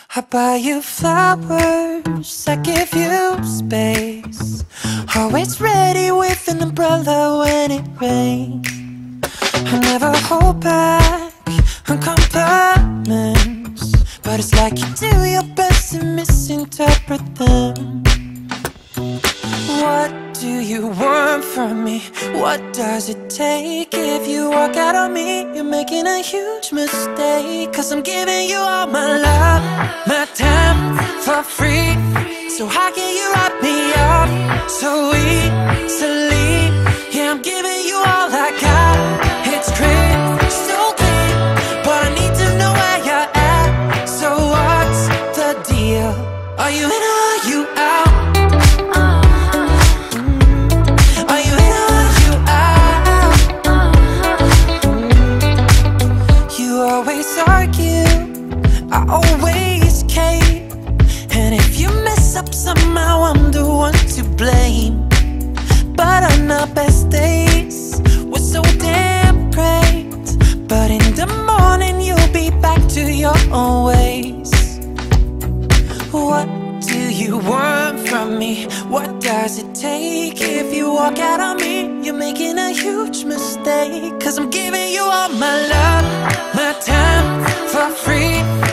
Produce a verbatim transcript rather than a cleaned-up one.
I buy you flowers, I give you space. Always ready with an umbrella when it rains. I never hold back on compliments, but it's like you do your best to misinterpret them. What do you want from me? What does it take? If you walk out on me, you're making a huge mistake. Cause I'm giving you all my love, my time for free. So how can you wrap me up so easily? Yeah, I'm giving you all I got. It's crystal clear, but I need to know where you're at. So what's the deal? Are you in or are you out? I always cave, and if you mess up somehow I'm the one to blame. But on our best days we're so damn great, but in the morning you'll be back to your own ways. What do you want from me? What does it take? If you walk out on me, you're making a huge mistake. Cause I'm giving you all my love, my time for free.